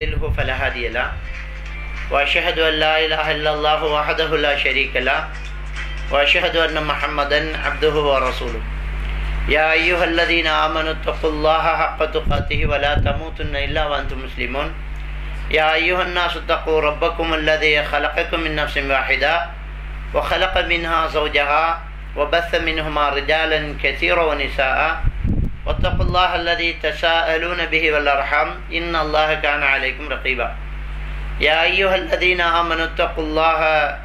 فلا هادي له وأشهد أن لا إله إلا الله وحده لا شريك له وأشهد أن محمدا عبده ورسوله يا أيها الذين آمنوا اتقوا الله حق تقاته ولا تموتن إلا وأنتم مسلمون يا أيها الناس اتقوا ربكم الذي خلقكم من نفس واحدة وخلق منها زوجها وبث منهما رجالا كثيرا ونساء واتقوا الله الذي تساءلون به والأرحام إن الله كان عليكم رقيبا يا أيها الذين آمنوا اتقوا الله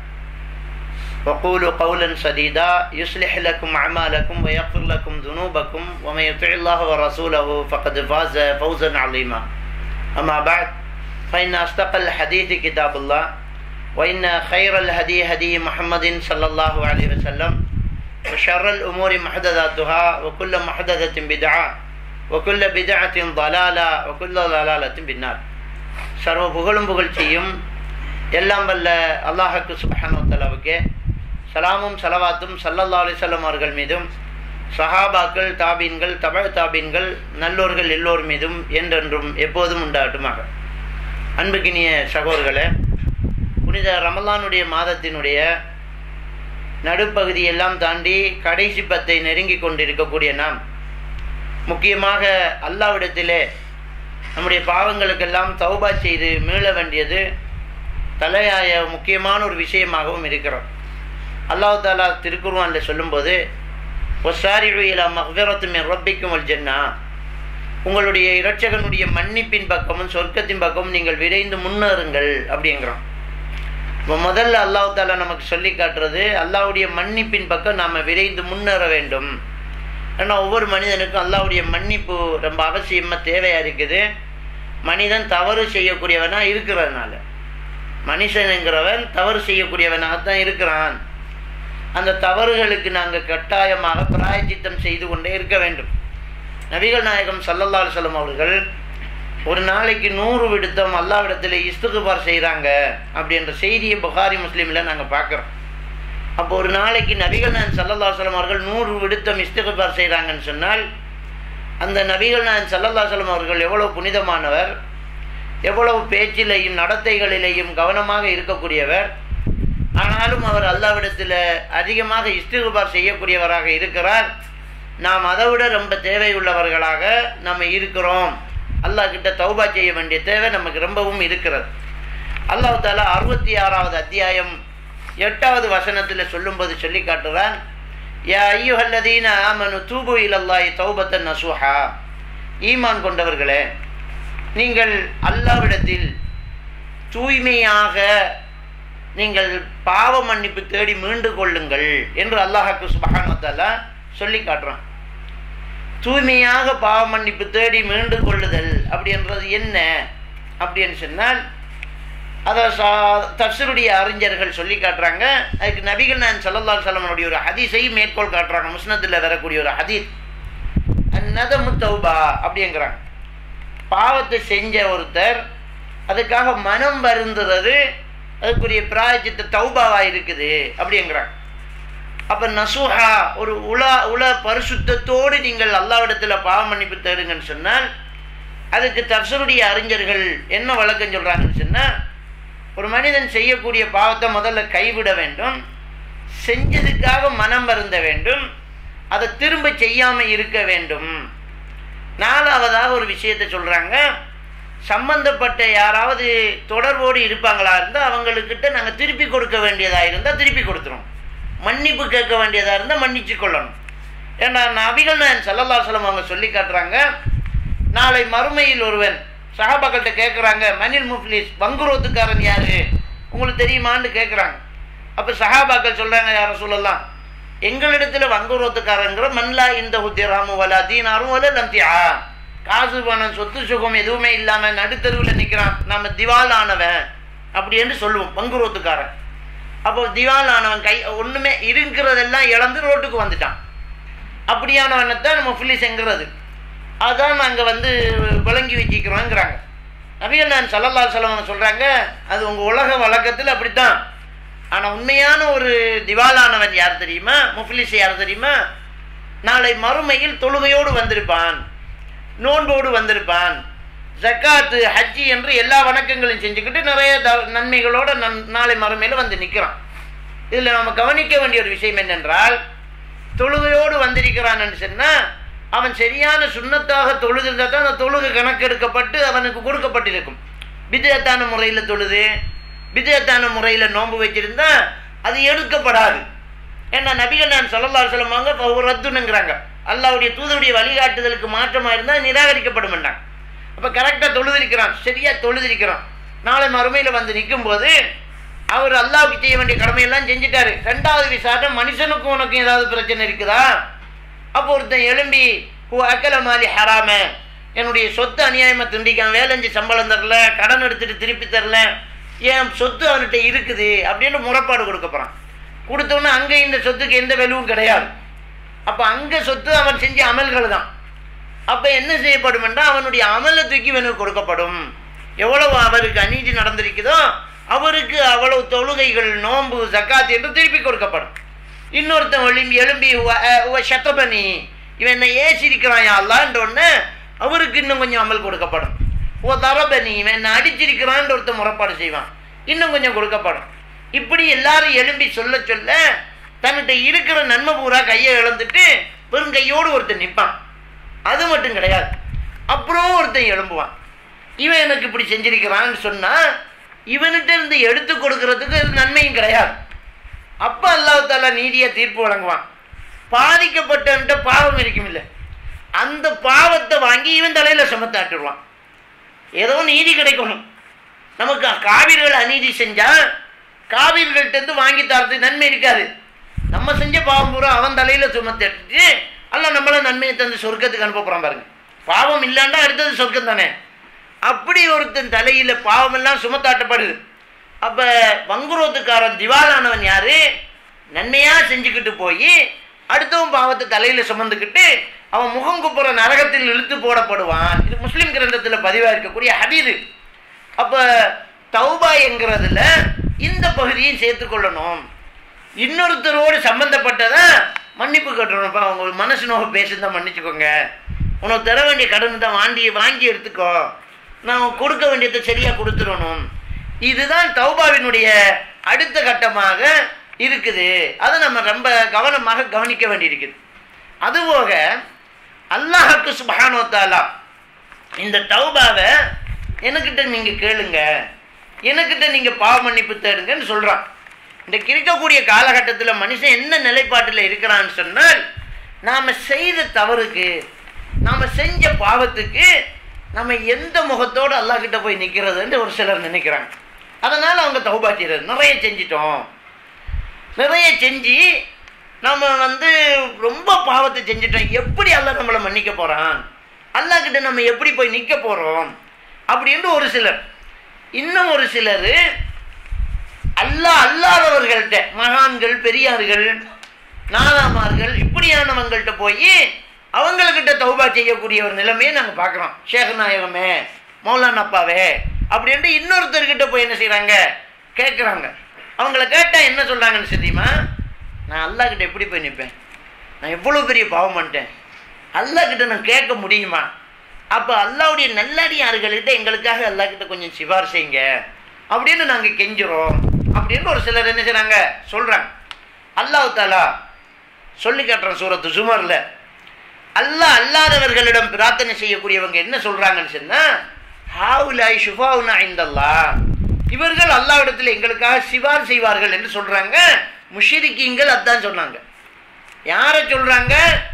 وقولوا قولا سديدا يصلح لكم أعمالكم ويغفر لكم ذنوبكم ومن يطع الله ورسوله فقد فاز فوزا عظيما أما بعد فإن أصدق الحديث كتاب الله وإن خير الهدي هدي محمد صلى الله عليه وسلم وشر الأمور محدثاتها وكل محدثة بدعة وكل بدعة ضلالة وكل ضلالة بالنار. சர்வ புகழும் புகழ்ச்சியும் எல்லாம் வல்ல அல்லாஹ்வுக்கு சுப்ஹானஹு வ தஆலாவுக்கே சலாமும் சலவாத்தும் ஸல்லல்லாஹு அலைஹி வஸல்லம் அவர்கள் மீதும் சஹாபாக்கள் தாபீன்கள் தபஅ தாபீன்கள் நல்லோர்கள் எல்லோர் மீதும் என்றென்றும் எப்போதும் உண்டாகட்டுமாக. அன்புக்கினிய சகோதரர்களே, புனித ரமலானுடைய மாதத்தினுடைய நடுப்பகுதியெல்லாம் தாண்டி கடைசி பத்தை நெருங்கி கொண்டிருக்கக்கூடிய நாம் முக்கியமாக அல்லாஹ்விடத்திலே நம்முடைய பாவங்களுக்கெல்லாம் தௌபா செய்து மீள வேண்டியது தலையாய முக்கியமான ஒரு விஷயமாகவும் இருக்கிறோம். அல்லாஹ் தஆலா திருக்குர்ஆனில் சொல்லும்போது வஸாரிஉ இலா மக்ஃபிரத்தின் மின் ரப்பிக்கும் வல் ஜன்னா, உங்களுடைய இரட்சகனுடைய மன்னிப்பின் பக்கமும் சொர்க்கத்தின் பக்கமும் நீங்கள் விரைந்து முன்னேறுங்கள் அப்படிங்கிறோம். இப்போ முதல்ல அல்லாஹ் தஆலா நமக்கு சொல்லி காட்டுறது அல்லாஹ்வுடைய மன்னிப்பின் பக்கம் நாம் விரைந்து முன்னேற வேண்டும். ஏன்னா ஒவ்வொரு மனிதனுக்கும் அல்லாஹ்வுடைய மன்னிப்பு ரொம்ப அவசியமாக தேவையாக இருக்குது. மனிதன் தவறு செய்யக்கூடியவனாக இருக்கிறதுனால, மனுஷனுங்கிறவன் தவறு செய்யக்கூடியவனாகத்தான் இருக்கிறான். அந்த தவறுகளுக்கு நாங்கள் கட்டாயமாக பிராயச்சித்தம் செய்து கொண்டே இருக்க வேண்டும். நபிகள் நாயகம் ஸல்லல்லாஹு அலைஹி வஸல்லம் அவர்கள் ஒரு நாளைக்கு 100 விடுத்தம் அல்லாஹ்விடத்தில் இஸ்திக்பார் செய்கிறாங்க அப்படின்ற செய்தியை புகாரி முஸ்லீமில் நாங்கள் பார்க்குறோம். அப்போ ஒரு நாளைக்கு நபிகள் நாயகம் ஸல்லல்லாஹு அலைஹி வஸல்லம் அவர்கள் 100 விடுத்தம் இஸ்திக்பார் செய்கிறாங்கன்னு சொன்னால் அந்த நபிகள் நாயகம் ஸல்லல்லாஹு அலைஹி வஸல்லம் அவர்கள் எவ்வளவு புனிதமானவர், எவ்வளவு பேச்சிலையும் நடத்தைகளிலேயும் கவனமாக இருக்கக்கூடியவர். ஆனாலும் அவர் அல்லாஹ்விடத்தில் அதிகமாக இஸ்திக்பார் செய்யக்கூடியவராக இருக்கிறார். நாம் அதை விட ரொம்ப தேவையுள்ளவர்களாக நம்ம இருக்கிறோம். அல்லாஹ் கிட்ட தௌபா செய்ய வேண்டிய தேவை நமக்கு ரொம்பவும் இருக்கிறது. அல்லாஹ் தஆலா 66வது அத்தியாயம் 8வது வசனத்தில் சொல்லும்போது சொல்லி காட்டுறான், யா அய்யுஹல்லதீன ஆமனு தூபு இலல்லாஹி தௌபத்தன் நஸூஹா, ஈமான் கொண்டவர்களே நீங்கள் அல்லாஹ்விடத்தில் தூய்மையாக நீங்கள் பாவ மன்னிப்பு தேடி மீண்டு கொள்ளுங்கள் என்று அல்லாஹ்வுக்கு சுப்ஹானஹு வ தஆலா சொல்லி காட்டுறான். தூய்மையாக பாவ மன்னிப்பு தேடி மீண்டு கொள்ளுதல் அப்படின்றது என்ன அப்படின்னு சொன்னால் அதை தஃப்ஸீருடைய அறிஞர்கள் சொல்லி காட்டுறாங்க. அதுக்கு நபிகள் நாயகம் ஸல்லல்லாஹு அலைஹி வஸல்லம் ஒரு ஹதீஸை மேற்கோள் காட்டுறாங்க. முஸ்னதில் வரக்கூடிய ஒரு ஹதீஸ், அந்நதமு தௌபா அப்படிங்கிறாங்க. பாவத்தை செஞ்ச ஒருத்தர் அதுக்காக மனம் வருந்துறது அதுக்குரிய பிராயச்சித்த தௌபாவாக இருக்குது அப்படிங்கிறாங்க. அப்போ நசூஹா ஒரு உல பரிசுத்தத்தோடு நீங்கள் அல்லாஹ்விடத்தில் பாவ மன்னிப்பு தேடுங்கன்னு சொன்னால் அதுக்கு தஃப்ஸீருடைய அறிஞர்கள் என்ன வழக்கம் சொல்கிறாங்கன்னு சொன்னால், ஒரு மனிதன் செய்யக்கூடிய பாவத்தை முதல்ல கைவிட வேண்டும், செஞ்சதுக்காக மனம் வருந்த வேண்டும், அதை திரும்ப செய்யாமல் இருக்க வேண்டும். 4வதாக ஒரு விஷயத்தை சொல்கிறாங்க, சம்பந்தப்பட்ட யாராவது தொடர்போடு இருப்பாங்களா இருந்தால் அவங்களுக்கிட்ட நாங்கள் திருப்பி கொடுக்க வேண்டியதாக இருந்தால் திருப்பி கொடுத்துரும், மன்னிப்பு கேட்க வேண்டியதாக இருந்தால் மன்னிச்சு கொள்ளணும். ஏன்னா நபிகள் நாயகம் ஸல்லல்லாஹு அலைஹி வஸல்லம் அவங்க சொல்லி காட்டுறாங்க, நாளை மறுமையில் ஒருவன் சஹாபாக்கள்கிட்ட கேட்குறாங்க, மனில் முஃப்லிஸ் வங்குரோத்துக்காரன் யாரு உங்களுக்கு தெரியுமான்னு கேட்குறாங்க. அப்போ சஹாபாக்கள் சொல்கிறாங்க, யார சொல்லலாம், எங்களிடத்தில் வங்குரோத்துக்காரங்கிற மன்லா இந்த ஹுத்திராமு வலா தீனாரும் வல லம்தியா, காசு பணம் சொத்து சுகம் எதுவுமே இல்லாமல் நடுத்தருவில் நிற்கிறான், நாம் திவால் ஆனவன் அப்படி என்று சொல்லுவோம் வங்குரோத்துக்காரன். அப்போ திவால் ஆனவன் ஒன்றுமே இருக்கிறதெல்லாம் இழந்து ரோட்டுக்கு வந்துட்டான், அப்படியானவனைத்தான் முஃப்லிஸ்ங்கிறது. அதான் நாங்கள் விளங்கி வச்சுக்கிறோங்கிறாங்க. நபிகள் நாயகம் ஸல்லல்லாஹு அலைஹி வஸல்லம் சொல்கிறாங்க, அது உங்கள் உலக வழக்கத்தில் அப்படித்தான். ஆனால் உண்மையான ஒரு திவாலானவன் யார் தெரியுமா, முஃப்லிஸ் யார் தெரியுமா, நாளை மறுமையில் தொழுகையோடு வந்திருப்பான், நோன்போடு வந்திருப்பான், ஜக்காத்து, ஹஜ்ஜி என்று எல்லா வணக்கங்களையும் செஞ்சுக்கிட்டு நிறைய நன்மைகளோட நாளை மறுமையில் வந்து நிற்கிறான். இதில் நம்ம கவனிக்க வேண்டிய ஒரு விஷயம் என்னென்றால், தொழுகையோடு வந்திருக்கிறான்னு சொன்னால் அவன் சரியான சுன்னத்தாக தொழுதிருந்தால் தான் அந்த தொழுகை கணக்கெடுக்கப்பட்டு அவனுக்கு கொடுக்கப்பட்டிருக்கும். பிதஅத்தான முறையில் தொழுது, பிதஅத்தான முறையில் நோன்பு வச்சிருந்தா அது எடுக்கப்படாது. ஏன்னா நபிகள் நான் ஸல்லல்லாஹு அலைஹி வஸல்லம் அவங்க ரத்துனுங்கிறாங்க. அல்லாஹ்வுடைய தூதருடைய வழிகாட்டுதலுக்கு மாற்றமாக இருந்தால் நிராகரிக்கப்படும் என்றாங்க. அப்போ கரெக்டாக தொழுதிருக்கிறான், சரியாக தொழுதிருக்கிறான். நாளை மறுமையில் வந்து நிற்கும் போது அவர் அல்லாஹ்வுக்கு செய்ய வேண்டிய கடமையெல்லாம் செஞ்சுட்டாரு. ரெண்டாவது விசாரணை, மனுஷனுக்கும் உனக்கும் ஏதாவது பிரச்சனை இருக்குதா? அப்போ ஒருத்தன் எழும்பி அக்கல மாலி ஹராம, என்னுடைய சொத்து அநியாயமாக திண்டிக்கான், வேலைஞ்சு சம்பளம் தரல, கடன் எடுத்துட்டு திருப்பி தரல, என் சொத்து அவன்கிட்ட இருக்குது அப்படின்னு முறைப்பாடு கொடுக்க போகிறான். கொடுத்தோன்னே அங்கே இந்த சொத்துக்கு எந்த வேல்யூவும் கிடையாது. அப்போ அங்கே சொத்து அவன் செஞ்ச அமல்கள் தான். அப்போ என்ன செய்யப்படும் என்றால் அவனுடைய அமலை தூக்கி இவனுக்கு கொடுக்கப்படும். எவ்வளவு அவருக்கு அநீதி நடந்திருக்குதோ அவருக்கு அவ்வளவு தொழுகைகள், நோன்பு, ஜக்காத் என்று திருப்பி கொடுக்கப்படும். இன்னொருத்தன் எழும்பி சத்தபனி, இவன் என்ன ஏசிருக்கிறான் அல்லான்றொன்னு அவருக்கு இன்னும் கொஞ்சம் அமல் கொடுக்கப்படும். தரபனி, இவன் என்ன அடிச்சிருக்கிறான் ஒருத்தன் முறைப்பாடு செய்வான், இன்னும் கொஞ்சம் கொடுக்கப்படும். இப்படி எல்லாரும் எழும்பி சொல்ல சொல்ல தன்கிட்ட இருக்கிற நன்மை பூரா கையை இழந்துட்டு வெறும் கையோடு ஒருத்தன் நிற்பான். அது மட்டும் கிடையாது, அப்புறம் ஒருத்தன் எழும்புவான், இவன் எனக்கு இப்படி செஞ்சிருக்கிறான்னு சொன்னா இவன்கிட்ட இருந்து எடுத்து கொடுக்கறதுக்கு நன்மையும் கிடையாது. அப்ப அல்லாஹ் தஆலா நீதியை தீர்ப்பு வழங்குவான். பாதிக்கப்பட்ட பாவம் இருக்கும் இல்லை, அந்த பாவத்தை வாங்கி இவன் தலையில சுமத்தாட்டுவான். ஏதோ நீதி கிடைக்கணும். நமக்கு காவிர்கள் அநீதி செஞ்சா காவிர்கள்ட்ட இருந்து வாங்கி தரது நன்மை இருக்காது. நம்ம செஞ்ச பாவம் பூரா அவன் தலையில சுமத்திட்டு அல்லாஹ் நம்மள நன்மையை தந்து சொர்க்கத்துக்கு அனுப்ப போறான் பாருங்க. பாவம் இல்லாண்டா அடுத்தது சொர்க்கம் தானே. அப்படி ஒருத்தன் தலையில பாவம் எல்லாம் சுமத்தாட்டப்படுது. அப்ப வங்குரோத்துக்காரன் திவாலானவன் யாரு? நன்மையா செஞ்சுக்கிட்டு போய் அடுத்தவன் பாவத்தை தலையில சுமந்துக்கிட்டு அவன் முகம் குப்புற நரகத்தில் இழுத்து போடப்படுவான். இது முஸ்லிம் கிரந்தத்தில் பதிவாக இருக்கக்கூடிய ஹதீஸ். அப்ப தௌபா என்கிறதுல இந்த பகுதியும் சேர்த்துக்கொள்ளணும். இன்னொருத்தரோடு சம்பந்தப்பட்டதை மன்னிப்பு கட்டணும்ப்பா, அவங்க மனசு நோக பேசுதான் மன்னிச்சுக்கோங்க, உனக்கு தர வேண்டிய கடன் தான் வாங்கி எடுத்துக்கோ, நான் கொடுக்க வேண்டியதை சரியா கொடுத்துடணும். இதுதான் தௌபாவினுடைய அடுத்த கட்டமாக இருக்குது. அதை நம்ம ரொம்ப கவனமாக கவனிக்க வேண்டியிருக்குது. அதுபோக அல்லாஹ்வுக்கு சுப்ஹானஹு வ தஆலா இந்த தௌபாவை எனக்கிட்ட நீங்க கேளுங்க, எனக்கிட்ட நீங்க பாவ மன்னிப்பு தேடுங்கன்னு சொல்றான். இன்றைக்கு இருக்கக்கூடிய காலகட்டத்தில் மனுஷன் என்ன நிலைப்பாட்டில் இருக்கிறான்னு சொன்னால், நாம செய்த தவறுக்கு, நாம செஞ்ச பாவத்துக்கு நம்ம எந்த முகத்தோடு அல்லாஹ் கிட்ட போய் நிற்கிறதுன்னு ஒரு சிலர் நினைக்கிறாங்க. அதனால அவங்க தௌபா செய்யறது, நிறைய செஞ்சிட்டோம், நிறைய செஞ்சு நம்ம ரொம்ப பாவத்தை செஞ்சிட்டோம், எப்படி அல்லாஹ் நம்மளை மன்னிக்க போறான், அல்லாஹ் கிட்ட நம்ம எப்படி போய் நிற்க போறோம் அப்படின்னு ஒரு சிலர். இன்னும் ஒரு சிலர் அல்லாஹ் அல்லாதவர்கள்ட்ட, மகான்கள், பெரியார்கள், நாதாமார்கள், இப்படியானவங்கள்ட்ட போய் அவங்கக்கிட்ட தௌபா செய்யக்கூடிய ஒரு நிலைமையை நாங்கள் பார்க்குறோம். ஷேக் நாயகமே, மௌலானா அப்பாவே அப்படின்ட்டு இன்னொருத்தர்கிட்ட போய் என்ன செய்கிறாங்க, கேட்குறாங்க. அவங்கள கேட்டால் என்ன சொல்கிறாங்கன்னு தெரியுமா? நான் அல்லாஹ்கிட்ட எப்படி போய் நிற்பேன், நான் எவ்வளோ பெரிய பாவம் பண்ணிட்டேன், அல்லாஹ்கிட்ட நான் கேட்க முடியுமா? அப்போ அல்லாஹ்வுடைய நல்லடியார்கள்கிட்ட எங்களுக்காக அல்லாஹ்கிட்ட கொஞ்சம் சிபார் செய்யுங்க அப்படின்னு நாங்கள் கெஞ்சுறோம் அப்படின்னு ஒரு சிலர் என்ன செய்கிறாங்க, சொல்கிறாங்க. அல்லாஹ் தஆலா சொல்லி காட்டுறோம் சூரத்து ஜுமர்ல. அல்லாஹ் அல்லாதவர்களிடம் பிரார்த்தனை செய்யக்கூடியவங்க என்ன சொல்றாங்கன்னு சொன்னா, ஹாவுலாய் ஷுஃபாவுனா இந்தல்லாஹ், இவர்கள் அல்லாஹ்விடத்தில் எங்களுக்காக சிபார் செய்வார்கள் என்று சொல்றாங்க. முஷ்ரிக்கீன்கள் அதான் சொன்னாங்க. யாரை சொல்றாங்க?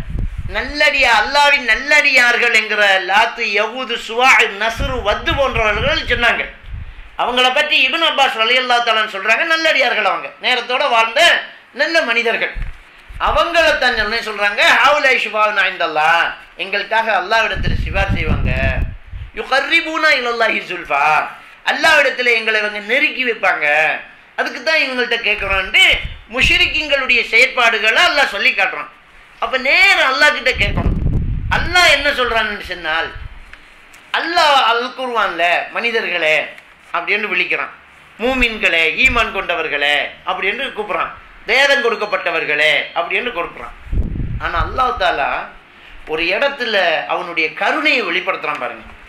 அல்லாஹ்வின் நல்லடியார்கள் என்கிற லாத்து, யகூது, சுவா, நஸ்ரு, வத்து போன்றவர்கள் சொன்னாங்க. அவங்கள பற்றி இப்னு அப்பாஸ் ரலியல்லாஹு தஆலா சொல்றாங்க, நல்லடியார்கள், அவங்க நேரத்தோட வாழ்ந்த நல்ல மனிதர்கள். அவங்கள தான் என்ன சொல்றாங்க, ஹாவுலாய் ஷுஃபாவுனா இந்தல்லாஹ், எங்களுக்காக அல்லாஹ்விடத்தில் சிபார் செய்வாங்க. யுகர்ரிபூனா இலல்லாஹி ஸுல்ஃபா, அல்லாஹ்விடத்தில் எங்களை இவங்க நெருக்கி வைப்பாங்க, அதுக்கு தான் இவங்கள்ட்ட கேட்குறோன்ட்டு முஷ்ரிக்கீன்களுடைய செயற்பாடுகளை அல்லாஹ் சொல்லி காட்டுறான். அப்போ நேரம் அல்லாஹ் கிட்ட கேட்கணும். அல்லாஹ் என்ன சொல்றான்னு சொன்னால், அல்லாஹ் அல் குர்ஆன்ல மனிதர்களே அப்படின்னு விழிக்கிறான், மூமின்களே, ஈமான் கொண்டவர்களே அப்படின்னு கூப்பிட்றான், வேதம் கொடுக்கப்பட்டவர்களே அப்படின்னு கொடுக்குறான். ஆனால் அல்லாஹ் தஆலா ஒரு இடத்துல அவனுடைய கருணையை வெளிப்படுத்துறான் பாருங்க.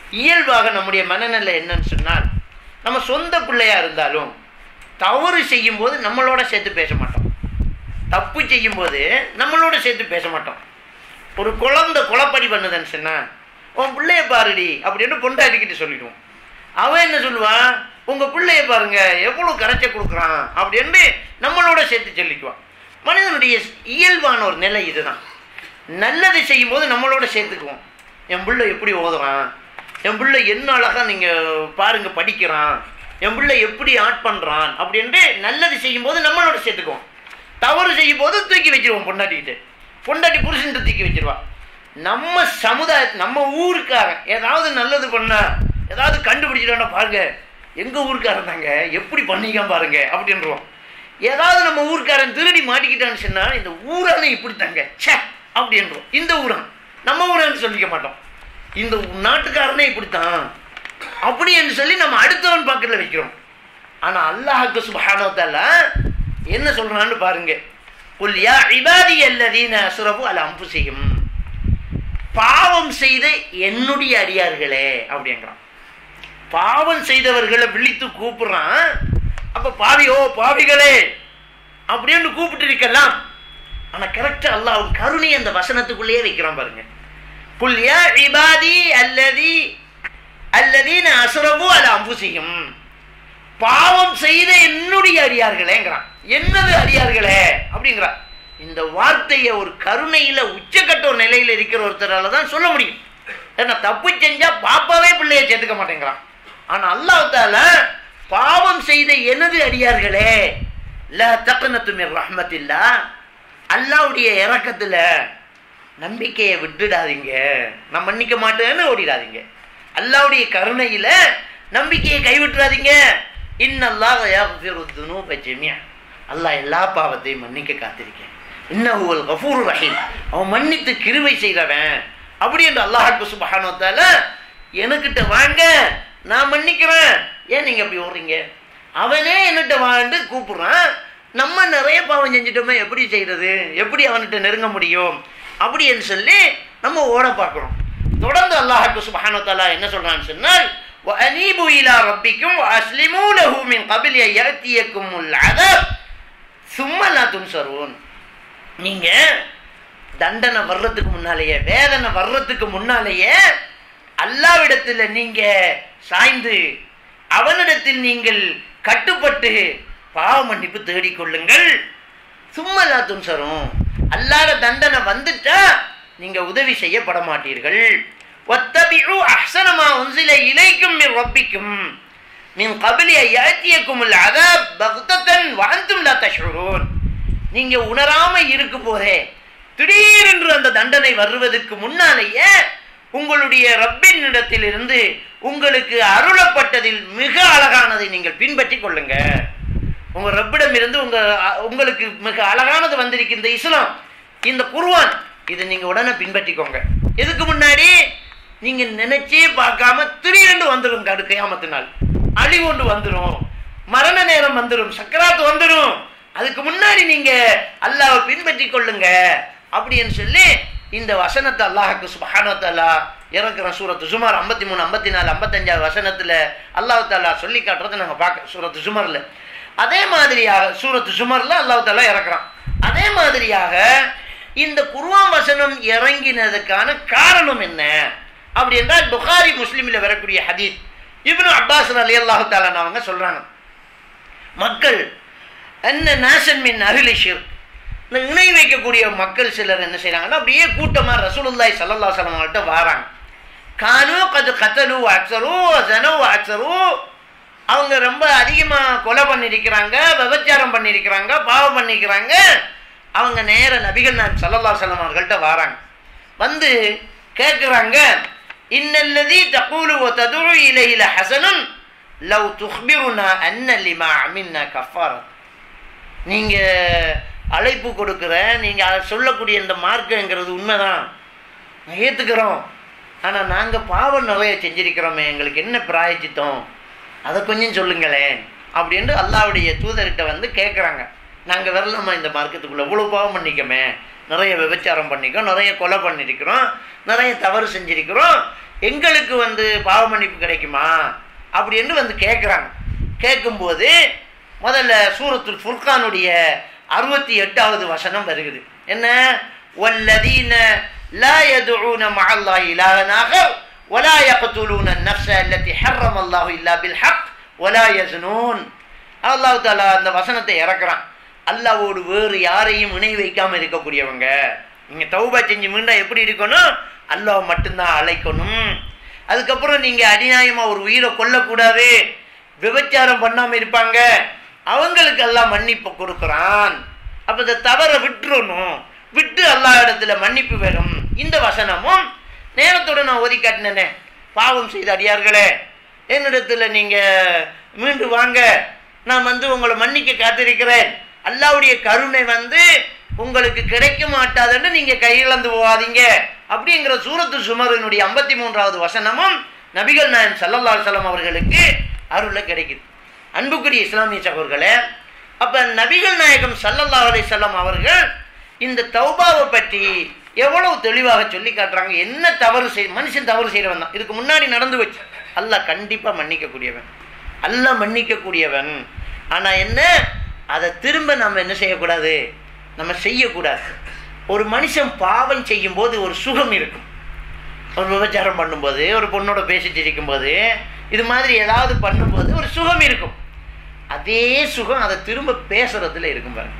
இயல்பாக நம்முடைய மனநிலை என்னன்னு சொன்னால், நம்ம சொந்த பிள்ளையாக இருந்தாலும் தவறு செய்யும்போது நம்மளோட சேர்த்து பேச மாட்டோம். தப்பு செய்யும்போது நம்மளோட சேர்த்து பேச மாட்டோம். ஒரு குழந்தை கொலைப்படி பண்ணுதுன்னு சொன்னால், உன் பிள்ளைய பாருடி அப்படின்னு பொண்டாட்டிக்கிட்டு சொல்லிடுவோம். அவன் என்ன சொல்லுவான், உங்கள் பிள்ளைய பாருங்க எவ்வளோ கரைச்ச கொடுக்குறான் அப்படின்னு நம்மளோட சேர்த்து சொல்லிக்குவான். மனிதனுடைய இயல்பான ஒரு நிலை இதுதான். நல்லது செய்யும்போது நம்மளோட சேர்த்துக்குவோம். என் பிள்ளை எப்படி ஓதுறான், என் பிள்ளை என்ன அழகாக நீங்கள் பாருங்கள் படிக்கிறான், என் பிள்ளை எப்படி ஆட் பண்ணுறான் அப்படின்ட்டு நல்லது செய்யும்போது நம்மளோட சேர்த்துக்குவோம். தவறு செய்யும் போது தூக்கி வச்சிருவோம் பொண்டாட்டிக்கிட்டு. பொண்டாட்டி புருஷன்ட்டு தூக்கி வச்சிருவான். நம்ம சமுதாயத்து நம்ம ஊருக்காரன் ஏதாவது நல்லது பண்ணா, ஏதாவது கண்டுபிடிச்சிட்டோன்னா பாருங்க எங்கள் ஊருக்காரன் தாங்க எப்படி பண்ணிக்கான் பாருங்க அப்படின்றோம். ஏதாவது நம்ம ஊருக்காரன் திருடி மாட்டிக்கிட்டான்னு சொன்னால், இந்த ஊரானே இப்படி தாங்க சே அப்படின்றோம். இந்த ஊரான் நம்ம ஊரான்னு சொல்லிக்க மாட்டோம். இந்த நாட்டுக்காரனே இப்படித்தான் அப்படி என்று சொல்லி நம்ம அடுத்தவன் பக்கத்தில் வைக்கிறோம். ஆனால் அல்லாஹ்வுக்கு சுப்ஹானஹு வ தஆலா என்ன சொல்றான்னு பாருங்க. குல் யா இபாதி அல்லதீன அஸ்ரஃபு அலா அன்ஃபுஸிஹிம், பாவம் செய்த என்னுடைய அடியார்களே அப்படிங்கிறான். பாவம் செய்தவர்களை விழித்து கூப்பிடுறான். அப்ப பாவியோ பாவிகளே அப்படின்னு கூப்பிட்டு இருக்கலாம். ஆனா கரெக்டா அல்லாஹ் கருணை அந்த வசனத்துக்குள்ளேயே வைக்கிறான் பாருங்க. குல் யா இபாதி அல்லதீன அஸ்ரஃபு அலா அன்ஃபுஸிஹிம், பாவம் செய்த என்னுடைய அடியார்களேங்கிறான். என்னது அடியார்களே அப்படிங்கிறான். இந்த வார்த்தையை ஒரு கருணையில உச்சக்கட்ட ஒரு நிலையில் இருக்கிற ஒருத்தரால தான் சொல்ல முடியும். ஏன்னா தப்பு செஞ்சா பாப்பாவே பிள்ளைய சேர்த்துக்க மாட்டேங்கிறான். ஆனா அல்லாஹ் தஆலா பாவம் செய்த எனது அடியார்களே லா தக்னது மின் ரஹ்மத்தில்லாஹ், அல்லாஹ்வுடைய இரக்கத்துல நம்பிக்கையை விட்டுடாதீங்க, நான் மன்னிக்க மாட்டேன்னு ஓடிடாதீங்க. அல்லாஹ்வுடைய கருணையில நம்பிக்கையை கைவிட்டுறாதீங்க. இன்னல்லாஹ யக்ஃபிரு ذுனூப ஜமீஅ, அல்லாஹ் எல்லா பாவத்தையும் மன்னிக்க காத்திருக்கேன். இன்னஹுல் கஃபூருர் ரஹீம், அவன் மன்னித்து கிருபை செய்றவன் அப்படி என்று அல்லாஹ் சுப்ஹானஹு வ தஆலா எனக்கிட்ட வாங்க நான் மன்னிக்கிறேன். ஏன் நீங்க அப்படி ஓடுறீங்க? அவனே என்னகிட்ட வாண்டு கூப்பிடுறான். நம்ம நிறைய பாவம் செஞ்சிட்டோமே, எப்படி செய்யறது, எப்படி அவன்கிட்ட நெருங்க முடியும் அப்படி என்று சொல்லி நம்ம ஓட பார்க்கிறோம். தொடர்ந்து அல்லாஹ் சுப்ஹானஹு வ தஆலா என்ன சொல்றான்னு சொன்னால், وَأَنِيبُوا إِلَى رَبِّكُمْ وَأَسْلِمُوا لَهُ مِنْ قَبْلِ أَنْ يَأْتِيَكُمُ الْعَذَابُ ثُمَّ لَا تُنْصَرُونَ. நீங்க தண்டனை வர்றதுக்கு முன்னாலேயே, வேதனை வர்றதுக்கு முன்னாலேயே அல்லாஹ்விடத்தில் நீங்க சாய்ந்து அவனிடத்தில் நீங்கள் கட்டுப்பட்டு பாவ மன்னிப்பு தேடிக்கொள்ளுங்கள். சும்மா லா துன்சரும், அல்லாஹ்வுடைய தண்டனை வந்துட்டா நீங்க உதவி செய்யப்பட மாட்டீர்கள். وَاتَّبِعُوا أَحْسَنَ مَا أُنْزِلَ إِلَيْكُمْ مِنْ رَبِّكُمْ مِنْ قَبْلِ أَنْ يَأْتِيَكُمُ الْعَذَابُ بَغْتَةً وَأَنْتُمْ لَا تَشْعُرُونَ. நீங்க உணராம இருக்கும் போதே திடீரென்று அந்த தண்டனை வருவதற்கு முன்னாலேயே உங்களுடைய ரப்பின் இடத்திலிருந்து உங்களுக்கு அருளப்பட்டதில் மிக அழகானதை நீங்கள் பின்பற்றி கொள்ளுங்க. உங்க ரப்பிடம் இருந்து உங்களுக்கு மிக அழகானது வந்திருக்கு இந்த இஸ்லாம், இந்த குர்ஆன், இதை நீங்க உடனே பின்பற்றிக்கோங்க. எதுக்கு முன்னாடி நீங்க நினைச்சே பார்க்காம திடீரென்று வந்துடும், கியாமத்து நாள் அழிவு ஒன்று வந்துடும், மரண நேரம் வந்துடும், சக்கராத்து வந்துடும். அதுக்கு முன்னாடி நீங்க அல்லாஹ்வை பின்பற்றி கொள்ளுங்க அப்படின்னு சொல்லி இந்த வசனத்தை அல்லாஹ்வுக்கு சுப்ஹானஹு வ தஆலா இறக்குற சூரத்து ஜுமர் 53, 54, 55 வசனத்துல அல்லாஹ் தஆலா சொல்லி காட்டுறதை நாங்க பார்க்க சூரத்து ஜுமர்ல. அதே மாதிரியாக சூரத்து ஜுமர்ல அல்லாஹ் தஆலா இறக்குறான். அதே மாதிரியாக இந்த குர்ஆன் வசனம் இறங்கினதுக்கான காரணம் என்ன அப்படி என்றால், புகாரி முஸ்லிமில் வரக்கூடிய ஹதீஸ், இப்னு அப்பாஸ் ரலியல்லாஹு தஆலா அவங்க சொல்றாங்க, மக்கள் என்ன நாசன் மின் அஹ்லி ஷிர்க், இந்த இணை வைக்கக்கூடிய மக்கள் சிலர் என்ன செய்யறாங்கன்னா அப்படியே கூட்டமா ரசூலுல்லாஹி ஸல்லல்லாஹு அலைஹி வஸல்லம் கிட்ட வராங்க. கானு கத் கதலு அக்ஸரு ஜனு அக்ஸரு, அவங்க ரொம்ப அதிகமா கொலை பண்ணிருக்கிறாங்க, விபச்சாரம் பண்ணிருக்கிறாங்க, பாவம் பண்ணிருக்கிறாங்க. அவங்க நேர நபிகள் நாயகம் ஸல்லல்லாஹு அலைஹி வஸல்லம் அவர்கள்ட்ட வராங்க. வந்து கேட்குறாங்க, இன்னல்லதி தகூலு வ ததுஉ இலைஹி லஹஸனுன் லவ் துக்பிருனா அன்ன லிமா அமின்னா கஃபாரத். நீங்க அழைப்பு கொடுக்குற, நீங்க சொல்லக்கூடிய இந்த மார்க்கங்கிறது உண்மைதான், ஏற்றுக்கிறோம். ஆனால் நாங்கள் பாவம் நிறைய செஞ்சிருக்கிறோமே, எங்களுக்கு என்ன பிராயச்சித்தம், அதை கொஞ்சம் சொல்லுங்களேன் அப்படின்ட்டு அல்லாஹ்வுடைய தூதர்கிட்ட வந்து கேட்குறாங்க. நாங்கள் வரலாமா இந்த மார்க்கத்துக்குள்ளே, இவ்வளோ பாவம் பண்ணிக்கோமே, நிறைய விபச்சாரம் பண்ணிக்கோம், நிறைய கொலை பண்ணியிருக்கிறோம், நிறைய தவறு செஞ்சிருக்கிறோம், எங்களுக்கு பாவ மன்னிப்பு கிடைக்குமா அப்படின்னு கேட்குறாங்க. கேட்கும்போது முதல்ல சூரத்துல் ஃபுர்கானுடைய 68வது வசனம் வருகிறது. என்ன? வல்லதீன லா யதுஊன மஅல்லாஹி இலாஹன் ஆகர் வலா யக்துலூன அன்-நஃப்ஸ அல்லதி ஹர்ரமல்லாஹு இல்லா பில் ஹக் வலா யஸ்னூன். அல்லாஹ் தஆலா அந்த வசனத்தை இறக்குறான். அல்லாஹ்வோடு வேறு யாரையும் இணை வைக்காம இருக்கக்கூடியவங்க. நீங்க தௌபா செஞ்சு மீண்டா எப்படி இருக்கணும்? அல்லாஹ் மட்டும்தான் அழைக்கணும். அதுக்கப்புறம் நீங்க அநியாயமா ஒரு உயிரை கொல்லக்கூடாது, விபச்சாரம் பண்ணாம இருப்பாங்க, அவங்களுக்கு எல்லாம் மன்னிப்பு கொடுக்குறான். அப்ப இந்த தவறை விட்டுறணும், விட்டு அல்லாஹ் இடத்துல மன்னிப்பு வரும். இந்த வசனமும் நேரத்தோட நான் ஓதி காட்டினேனே, பாவம் செய்த அடியார்களே என்னிடத்துல நீங்க மீண்டு வாங்க, நான் உங்களை மன்னிக்க காத்திருக்கிறேன், அல்லாஹ்வுடைய கருணை உங்களுக்கு கிடைக்க மாட்டாதுன்னு நீங்க கையிழந்து போகாதீங்க அப்படிங்கிற சூரத்து சுமரினுடைய 53வது வசனமும் நபிகள் நாயகம் ஸல்லல்லாஹு அலைஹி வஸல்லம் அவர்களுக்கு அருள்ல கிடைக்குது. அன்புக்குரிய இஸ்லாமிய சகோதரர்களே, அப்ப நபிகள் நாயகம் ஸல்லல்லாஹு அலைஹி வஸல்லம் அவர்கள் இந்த தௌபாவை பற்றி எவ்வளவு தெளிவாக சொல்லி காட்டுறாங்க. என்ன தவறு மனுஷன் தவறு செய்யறவன் தான், இதுக்கு முன்னாடி நடந்து வச்சு அல்லாஹ் கண்டிப்பா மன்னிக்கக்கூடியவன், அல்லாஹ் மன்னிக்கக்கூடியவன். ஆனா என்ன, அதை திரும்ப நம்ம என்ன செய்யக்கூடாது, நம்ம செய்யக்கூடாது. ஒரு மனுஷன் பாவம் செய்யும் போது ஒரு சுகம் இருக்கும். ஒரு விபச்சாரம் பண்ணும்போது, ஒரு பொண்ணோட பேசிட்டு இருக்கும்போது, இது மாதிரி ஏதாவது பண்ணும்போது ஒரு சுகம் இருக்கும். அதே சுகம் அதை திரும்ப பேசுறதுல இருக்கும் பாருங்க,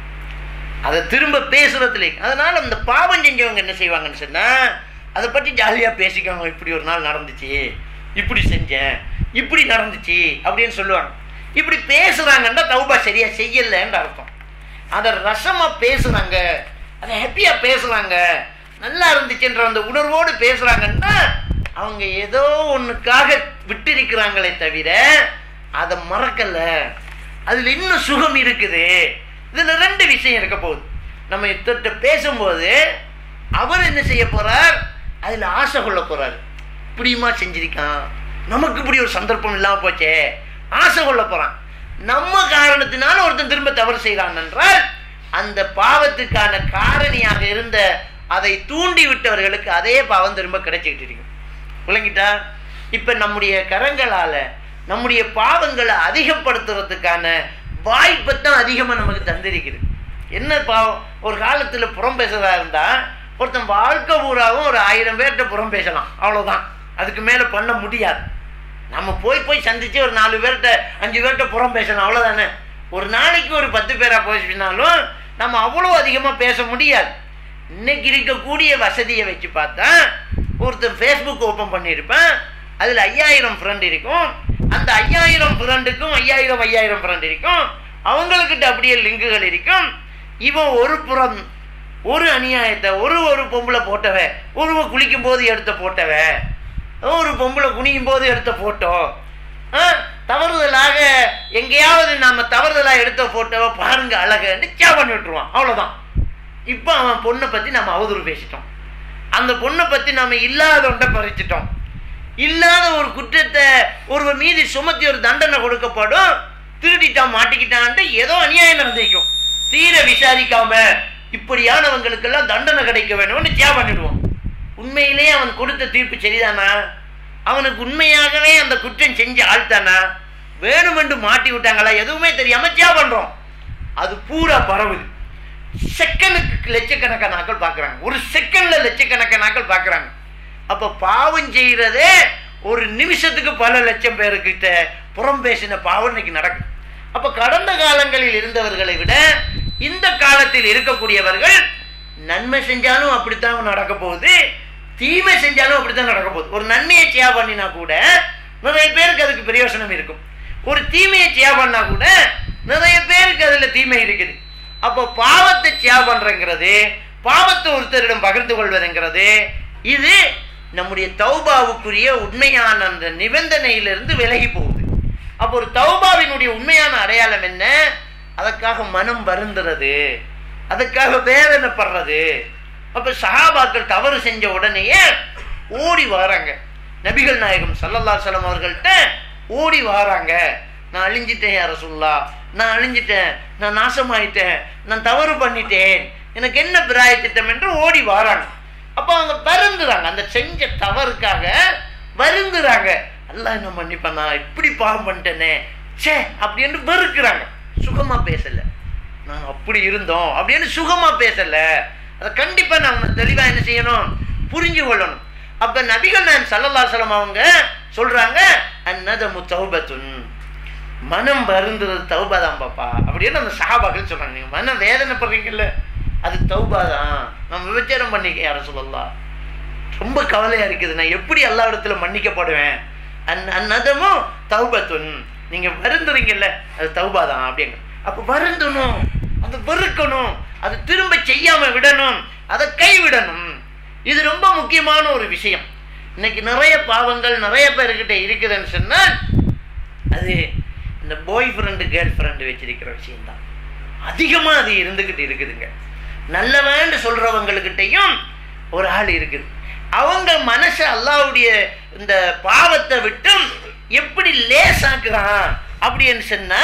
அதை திரும்ப பேசுறதுல. அதனால அந்த பாவம் செஞ்சவங்க என்ன செய்வாங்கன்னு சொன்னா, அதை பற்றி ஜாலியா பேசிக்கவங்க. இப்படி ஒரு நாள் நடந்துச்சு, இப்படி செஞ்சேன், இப்படி நடந்துச்சு அப்படின்னு சொல்லுவாங்க. இப்படி பேசுறாங்கன்னா தௌபா சரியா செய்யலன்னு அர்த்தம். அதை ரசமா பேசுறாங்க, அதை ஹாப்பியா பேசுறாங்க, நல்லா இருந்துச்சுன்ற அந்த உணர்வோடு பேசுறாங்கன்னா அவங்க ஏதோ ஒண்ணுக்காக விட்டு இருக்கிறாங்களே தவிர அதை மறக்கல, அதுல இன்னும் சுகம் இருக்குது. இதுல 2 விஷயம் இருக்க போகுது. நம்ம இத்த பேசும்போது அவர் என்ன செய்ய போறார், அதுல ஆசை கொள்ள போறார். இப்படியுமா செஞ்சிருக்கான், நமக்கு இப்படி ஒரு சந்தர்ப்பம் இல்லாம போச்சே, ஆசை கொள்ள போறான். நம்ம காரணத்தினால ஒருத்தன் திரும்ப தவறு செய்யறான் என்றால் அந்த பாவத்துக்கான காரணியாக இருந்த அதை தூண்டி விட்டவர்களுக்கு அதே பாவம் திரும்ப கிடைச்சிக்கிட்டு இருக்கு. விளங்கிட்டா? இப்ப நம்முடைய கரங்களால நம்முடைய பாவங்களை அதிகப்படுத்துறதுக்கான வாய்ப்பை தான் அதிகமா நமக்கு தந்திருக்குது. என்ன பாவம், ஒரு காலத்துல புறம் பேசுறதா இருந்தா ஒருத்தன் வாழ்க்கை பூராவும் ஒரு 1000 பேர்கிட்ட புறம் பேசலாம், அவ்வளவுதான், அதுக்கு மேல பண்ண முடியாது. நம்ம போய் சந்திச்சு ஒரு 4 பேர்கிட்ட 5 பேர்கிட்ட புறம் பேசலாம், அவ்வளவுதானே. ஒரு நாளைக்கு ஒரு 10 பேரா பேசினாலும் நம்ம அவ்வளவு அதிகமா பேச முடியாது. இன்னைக்கு இருக்கக்கூடிய வசதியை வச்சு பார்த்தா ஒருத்தன் ஃபேஸ்புக் ஓப்பன் பண்ணியிருப்பேன், அதுல 5000 ஃப்ரெண்ட் இருக்கும். அந்த 5000 ஃப்ரெண்டுக்கும் 5000 ஃப்ரெண்ட் இருக்கும். அவங்கக்கிட்ட அப்படியே லிங்குகள் இருக்கும். இவன் ஒரு புறம் ஒரு அநியாயத்தை, ஒரு பொம்பளை போட்டவ, ஒருவ குளிக்கும் போது எடுத்த போட்டவ, ஒரு பொம்பளை குனியும் போது எடுத்த போட்டோ, தவறுதலாக எங்கேயாவது நாம தவறுதலா எடுத்த போட்டோவை பாருங்க அழகன்னு சே பண்ணி விட்டுருவான், அவ்வளவுதான். இப்ப அவன் பொண்ணை பத்தி நம்ம அவதூறு பேசிட்டோம், அந்த பொண்ணை பத்தி நாம இல்லாத ஒன்றை பறிச்சிட்டோம். இல்லாத ஒரு குற்றத்தை ஒருவர் மீது சுமத்தி ஒரு தண்டனை கொடுக்கப்படும். திருடிட்டான் மாட்டிக்கிட்டான்ட்டு ஏதோ அநியாயம் நடந்திருக்கும், தீர விசாரிக்காம இப்படியானவங்களுக்கெல்லாம் தண்டனை கிடைக்க வேணும்னு சே பண்ணிடுவோம். உண்மையிலேயே அவன் கொடுத்த தீர்ப்பு சரிதானா, அவனுக்கு உண்மையாகவே அந்த குற்றம் செஞ்சு ஆழ்த்தானா, வேணுமென்று மாட்டி விட்டாங்களா, எதுவுமே தெரியாம சே பண்றோம். அது பூரா பரவுது. செகண்டுக்கு லட்சக்கணக்கான ஆட்கள் பார்க்குறாங்க, ஒரு செகண்ட்ல லட்சக்கணக்கான ஆட்கள் பார்க்குறாங்க. அப்ப பாவம் செய்யறதே ஒரு நிமிஷத்துக்கு பல லட்சம் பேருக்கிட்ட புறம் பேசின பாவம் இன்னைக்கு நடக்கும். அப்ப கடந்த காலங்களில் இருந்தவர்களை விட இந்த காலத்தில் இருக்கக்கூடியவர்கள் நன்மை செஞ்சாலும் அப்படித்தான் நடக்க போகுது, தீமை செஞ்சாலும் அப்படித்தான் நடக்க போகுது. ஒரு நன்மையை செய்யா பண்ணினா கூட நிறைய பேருக்கு அதுக்கு பிரயோசனம் இருக்கும், ஒரு தீமையை செய்யா பண்ணா கூட நிறைய பேருக்கு அதுல தீமை இருக்குது. அப்போ பாவத்தை செய்யா பண்றங்கிறது, பாவத்தை ஒருத்தரிடம் பகிர்ந்து கொள்வதுங்கிறது, இது நம்முடைய தௌபாவுக்குரிய உண்மையான அந்த நிபந்தனையிலிருந்து விலகி போகுது. அப்போ ஒரு தௌபாவினுடைய உண்மையான அடையாளம் என்ன, அதற்காக மனம் வருந்துறது, அதுக்காக வேதனைப்படுறது. அப்ப சஹாபாக்கள் தவறு செஞ்ச உடனேயே ஓடி வராங்க, நபிகள் நாயகம் ஸல்லல்லாஹு அலைஹி வஸல்லம் அவர்கள்ட்ட ஓடி வராங்க. நான் அழிஞ்சிட்டேன் யா ரசூலுல்லாஹ், நான் அழிஞ்சிட்டேன், நான் நாசமாயிட்டேன், நான் தவறு பண்ணிட்டேன், எனக்கு என்ன பிராயத்திட்டம் என்று ஓடி வராங்க. அப்ப அவங்க வருந்துறாங்க, அந்த செஞ்ச தவறுக்காக வருந்துறாங்க. அல்லாஹ் என்ன மன்னிப்பானா, இப்படி பாவம் பண்ணிட்டேனே சே அப்படின்னு வெறுக்கிறாங்க. சுகமா பேசல, நாங்கள் அப்படி இருந்தோம் அப்படின்னு சுகமா பேசல. அதை கண்டிப்பா நம்ம தெளிவா என்ன செய்யணும், புரிஞ்சு கொள்ளணும். அப்ப நபிகள் நாயகம் ஸல்லல்லாஹு அலைஹி வஸல்லம் அவங்க சொல்றாங்க, அன்னதமு தௌபத்துன், மனம் வருந்துறது தௌபா தான் பாப்பா அப்படின்னு அந்த சஹாபாக்கள் சொல்றாங்க. நீங்க மனம் வேதனைப்படுறீங்கல்ல, அது தௌபா தான். நம்ம விபச்சாரம் பண்ணிக்க யார சொல்லலாம், ரொம்ப கவலையா இருக்குது, நான் எப்படி எல்லா இடத்துல மன்னிக்கப்படுவேன். அன்னதமும் தௌபத்துன், நீங்க வருந்துறீங்கல்ல அது தௌபா தான் அப்படிங்க. அப்ப வருந்தணும், அதை வெறுக்கணும், அது திரும்ப செய்யாம விடணும், அதை கைவிடணும். இது ரொம்ப முக்கியமான ஒரு விஷயம். இன்னைக்கு நிறைய பாவங்கள் நிறைய பேர்கிட்ட இருக்குதுன்னு சொன்னால் அது இந்த பாய் ஃப்ரெண்டு கேர்ள் ஃப்ரெண்டு வச்சிருக்கிற விஷயம்தான் அதிகமா அது இருந்துகிட்டு இருக்குதுங்க. நல்லவன்னு சொல்றவங்ககிட்டையும் ஒரு ஆள் இருக்குது, அவங்க மனசு அல்லாஹ்வுடைய இந்த பாவத்தை விட்டும் எப்படி லேசாக்குறான் அப்படின்னு சொன்னா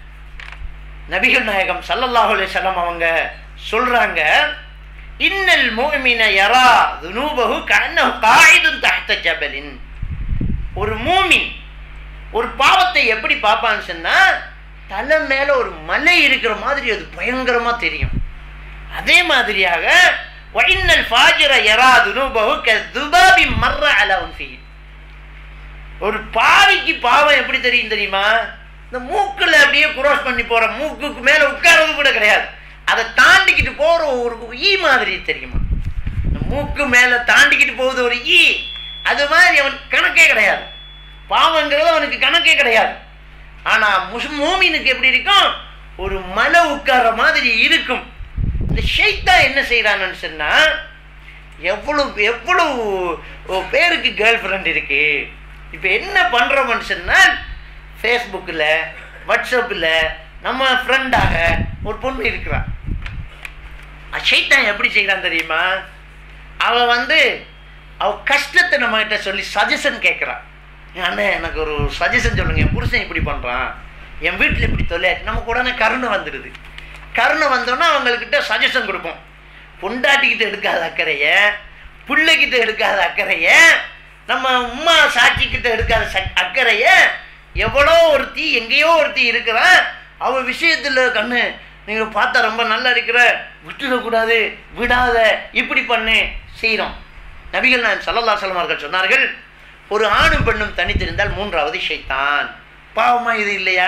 நபிகள் நாயகம் ஸல்லல்லாஹு அலைஹி வஸல்லம் அவங்க சொல்றாங்க, இன்னல் முஃமின யரா ذنوبஹு கஅன்னஹு காயிதுன் தஹ்த ஜபலின். ஒரு மூமின் ஒரு பாவத்தை எப்படி பார்ப்பான்னு சொன்னா தலை மேல ஒரு மலை இருக்கிற மாதிரி அது பயங்கரமா தெரியும். அதே மாதிரியாக வஇன்னல் ஃபாஜிர யரா ذنوبஹு கذுபாபி மர்ர அலா உன்ஃபி. ஒரு பாவிக்கு பாவம் எப்படி தெரியும் தெரியுமா, இந்த மூக்குல அப்படியே குரோஸ் பண்ணி போற, மூக்குக்கு மேல உட்கார்றது கூட கிடையாது, அதை தாண்டிக்கிட்டு போற ஒரு ஈ மாதிரி தெரியுமா. மூக்கு மேல தாண்டிக்கிட்டு போகுது ஒரு ஈ, அது மாதிரி அவன் கணக்கே கிடையாது, பாவங்கிறது அவனுக்கு கணக்கே கிடையாது. ஆனா மூமினுக்கு எப்படி இருக்கும், ஒரு மலை உட்கார்ற மாதிரி இருக்கும். இந்த ஷைத்தான் என்ன செய்யறான்னு சொன்னா, எவ்வளவு எவ்வளவு பேருக்கு கேர்ள் ஃப்ரெண்ட் இருக்கு, இப்ப என்ன பண்றோம்னு சொன்னால் ஃபேஸ்புக்கில் வாட்ஸ்அப்பில் நம்ம ஃப்ரெண்டாக ஒரு பொண்ணு இருக்கிறான். ஷைத்தான் எப்படி செய்யறான் தெரியுமா, அவ கஷ்டத்தை நம்ம கிட்ட சொல்லி சஜஷன் கேட்குறான். அண்ணன் எனக்கு ஒரு சஜஷன் சொல்லுங்க, என் புருஷன் இப்படி பண்றான், என் வீட்டில் இப்படி தொல்லை, நமக்கு உடனே கருணை வந்துடுது. கருணை வந்தோன்னா அவங்கக்கிட்ட சஜஷன் கொடுப்போம். பொண்டாட்டிக்கிட்ட எடுக்காத அக்கறைய, பிள்ளைகிட்ட எடுக்காத அக்கறைய, நம்ம உம்மா சாட்சிக்கிட்ட எடுக்காத அக்கறைய, எவ்வளோ ஒருத்தி எங்கேயோ ஒருத்தி இருக்கிறான், அவ விஷயத்துல கண்ணு நீங்க பார்த்தா ரொம்ப நல்லா இருக்கிற, விட்டுடக்கூடாது, விடாத, இப்படி பண்ணு செய்யறோம். நபிகள் நாயகம் ஸல்லல்லாஹு அலைஹி வஸல்லம் அவர்கள் சொன்னார்கள், ஒரு ஆணும் பெண்ணும் தனித்திருந்தால் மூன்றாவது ஷைத்தான். பாவமா இது இல்லையா?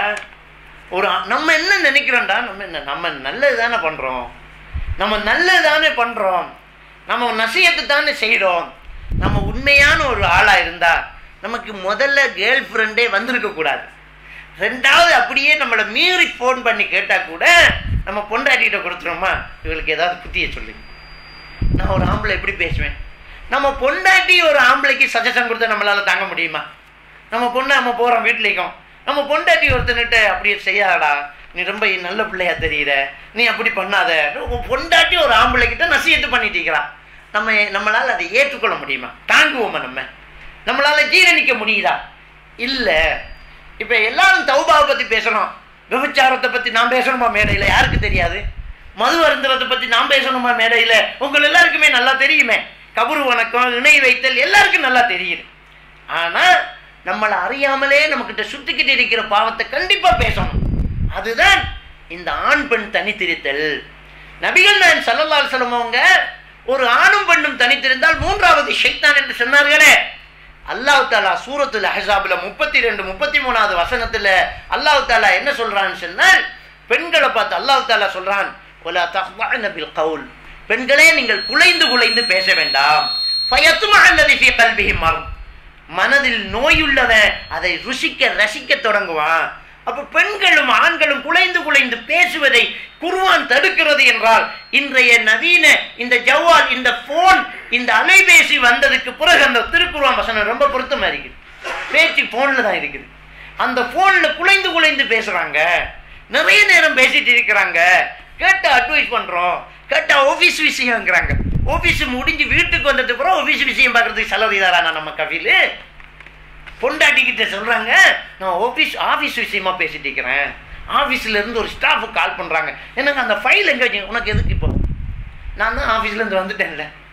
ஒரு நம்ம என்ன நினைக்கிறோம்டா, நம்ம நல்லது தானே பண்றோம், நம்ம நல்லது தானே பண்றோம், நம்ம நசியத்தை தானே செய்யறோம். நம்ம உண்மையான ஒரு ஆளா இருந்தா நமக்கு முதல்ல கேர்ள் ஃப்ரெண்டே வந்திருக்க கூடாது. ரெண்டாவது அப்படியே நம்மளை மீறி ஃபோன் பண்ணி கேட்டா கூட நம்ம பொண்டாட்டிகிட்ட கொடுத்துருவோமா, இவளுக்கு ஏதாவது புத்திய சொல்லி, நான் ஒரு ஆம்பளை எப்படி பேசுவேன். நம்ம பொண்டாட்டி ஒரு ஆம்பளைக்கு சஜஷன் கொடுத்தா நம்மளால தாங்க முடியுமா? நம்ம பொண்ணு நம்ம போறோம் வீட்லேயும், நம்ம பொண்டாட்டி ஒருத்தனிட்ட அப்படியே செய்யாடா, நீ ரொம்ப நல்ல பிள்ளையா தெரியுற, நீ அப்படி பண்ணாத, பொண்டாட்டி ஒரு ஆம்பளைக்கிட்ட நசியத்து பண்ணிட்டு இருக்கிறான். நம்மளால அதை ஏற்றுக்கொள்ள முடியுமா? தாங்குவோமா? நம்மளால ஜீரணிக்க முடியுதா? இல்ல. இப்ப எல்லாரும் தௌபாவை பத்தி பேசணும், விபச்சாரத்தை பத்தி நான் பேசணுமா மேடையில? யாருக்கு தெரியாது? மது அருந்துறதை பத்தி நான் பேசணுமா மேடையில? உங்கள் எல்லாருக்குமே நல்லா தெரியுமே. கபரு வணக்கம், இணை வைத்தல் எல்லாருக்கும் நல்லா தெரியுது. ஆனா நம்மளை அறியாமலே நம்ம கிட்ட சுத்திக்கிட்டு இருக்கிற பாவத்தை கண்டிப்பா பேசணும். அதுதான் இந்த ஆண் பெண் தனித்திருத்தல். நபிகள் நாயகம் ஸல்லல்லாஹு அலைஹி வஸல்லம் அவங்க ஒரு ஆணும் பெண்ணும் தனித்திருந்தால் மூன்றாவது ஷைத்தான் என்று சொன்னார்களே. அல்லாஹ் தஆலா சூரத்துல் அஹ்ஸாப்ல 32 33வது வசனத்துல அல்லாஹ் தஆலா என்ன சொல்றான்னு சொன்னால், பெண்களை பார்த்து அல்லாஹ் தஆலா சொல்றான், வலா தஹ்தஅன பில் கவுல், பெண்களே நீங்கள் குலைந்து குலைந்து பேச வேண்டாம். ஃபயத்மஅ அல்லதி ஃபீ கல்பிஹி மர்த், மனதில் நோயுள்ளவன் அதை ருசிக்க ரசிக்க தொடங்குவான். அப்ப பெண்களும் ஆண்களும் குலைந்து குலைந்து பேசுவதை குர்ஆன் தடுக்கிறது என்றால், இன்றைய நவீன இந்த ஜவ்வால், இந்த போன், இந்த அலைபேசி வந்ததுக்கு பிறகு அந்த திருக்குர்ஆன் வசனம் ரொம்ப பொருத்தமா இருக்குது. பேச்சு போன்ல தான் இருக்குது. அந்த போன்ல குலைந்து குலைந்து பேசுறாங்க, நிறைய நேரம் பேசிட்டு இருக்கிறாங்க. கேட்ட அட்வைஸ் பண்றோம், கேட்டா ஆபீஸ் விஷயம்ங்கிறாங்க. ஆபீஸ் முடிஞ்சு வீட்டுக்கு வந்ததுக்கு அப்புறம் ஆபீஸ் விஷயம் பார்க்கறதுக்கு செலவுதாரா நம்ம கவிலு? பொண்டாட்டிக்கிட்ட சொல்றாங்க, நான் ஆபீஸ் விஷயமா பேசிட்டு இருக்கிறேன், ஆபீஸ்ல இருந்து ஒரு ஸ்டாஃப் கால் பண்றாங்க, எனக்கு அந்த ஃபைல் எங்க வச்சு, உனக்கு எதுக்கு இப்போ? நான் தான் ஆபீஸ்ல இருந்து வந்துட்டேன்ல.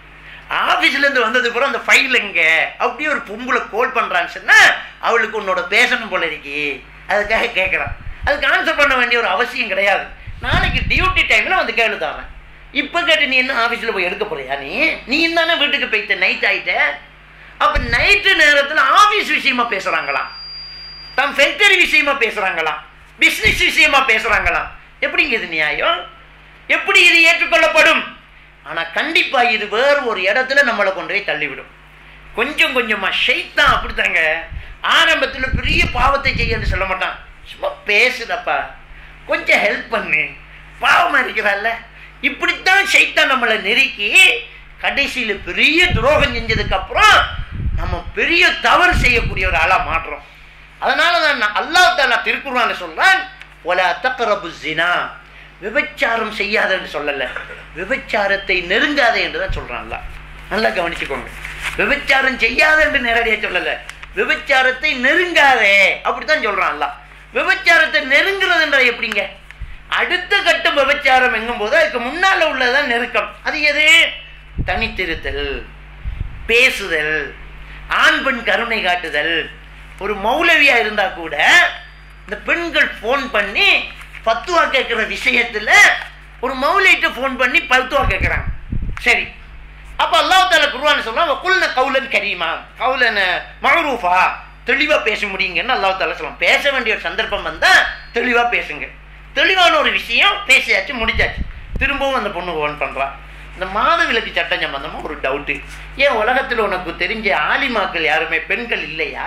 ஆபீஸ்ல இருந்து வந்தது பிறகு அந்த ஃபைல் எங்க அப்படியே ஒரு பொம்பளை கோல் பண்றான்னு சொன்னா அவளுக்கு உன்னோட பேசணும் போல இருக்கு, அதுக்காக கேட்கறான். அதுக்கு ஆன்சர் பண்ண வேண்டிய ஒரு அவசியம் கிடையாது. நாளைக்கு டியூட்டி டைம்ல வந்து கேளு தரேன். இப்ப கேட்டு நீ என்ன ஆபீஸ்ல போய் எடுக்க போறியா? நீ தானே வீட்டுக்கு போயிட்ட, நைட் ஆயிட்ட. அப்ப நைட்டு நேரத்துல ஆபீஸ் விஷயமா பேசுறாங்களாம், தம் ஃபேக்டரி விஷயமா பேசுறாங்களாம், பிசினஸ் விஷயமா பேசுறாங்களாம். எப்படிங்க இது நியாயம்? எப்படி இது ஏற்றுக்கொள்ளப்படும்? ஆனா கண்டிப்பா இது வேறு ஒரு இடத்துல நம்மளை கொண்டு போய் தள்ளிவிடும். கொஞ்சம் கொஞ்சமா ஷைத்தான் அப்படித்தாங்க. ஆரம்பத்துல பெரிய பாவத்தை செய்யன்னு சொல்ல மாட்டான், சும்மா பேசுதப்பா, கொஞ்சம் ஹெல்ப் பண்ணு, பாவமா இருக்கிறாள்ல, இப்படித்தான் ஷைத்தான் நம்மளை நெருக்கி கடைசியில பெரிய துரோகம் செஞ்சதுக்கு அப்புறம் நம்ம பெரிய தவறு செய்யக்கூடிய ஒரு ஆளா மாற்றோம். அதனால தான் அல்லாஹ் தஆலா திருக்குர்ஆன்ல சொல்றான், வலா தக்ரபு ஸினா, விபச்சாரம் செய்யாதன்னு சொல்லல, விபச்சாரத்தை நெருங்காதே என்று தான் சொல்றான் அல்லாஹ். நல்லா கவனிச்சுக்கோங்க, விபச்சாரம் செய்யாத என்று நேரடியா சொல்லல, விபச்சாரத்தை நெருங்காதே அப்படித்தான் சொல்றான் அல்லாஹ். விபச்சாரத்தை நெருங்குறதுன்ற எப்படிங்க? அடுத்த கட்டம் விபச்சாரம் எங்கும் போது அதுக்கு முன்னால உள்ளதான் நெருக்கம். அது எது? தனித்திருத்தல், பேசுதல், ஆண் பெண் கருணை காட்டுதல். ஒரு மௌலவியா இருந்தா கூட இந்த பெண்கள் போன் பண்ணி பத்துவா கேட்கிற விஷயத்துல ஒரு மௌலிட்ட போன் பண்ணி பத்துவா கேட்கிறாங்க. சரி, அப்ப அல்லாஹ் தஆலா குர்ஆன்ல சொல்றான், வகுல்ன கௌலன் கரீமா, கௌலன் மஅரூஃபா, தெளிவா பேச முடியுங்கன்னு அல்லாஹ் தஆலா சொல்றான். பேச வேண்டிய ஒரு சந்தர்ப்பம் வந்தா தெளிவா பேசுங்க. தெளிவான ஒரு விஷயம் பேசியாச்சு, முடிச்சாச்சு. திரும்பவும் அந்த பொண்ணு போன் பண்றான். இந்த மாதவிலக்கு சட்டம் சம்பந்தமா ஒரு டவுட்டு. ஏன் உலகத்தில் உனக்கு தெரிஞ்ச ஆலிமாக்கள் யாருமே பெண்கள் இல்லையா?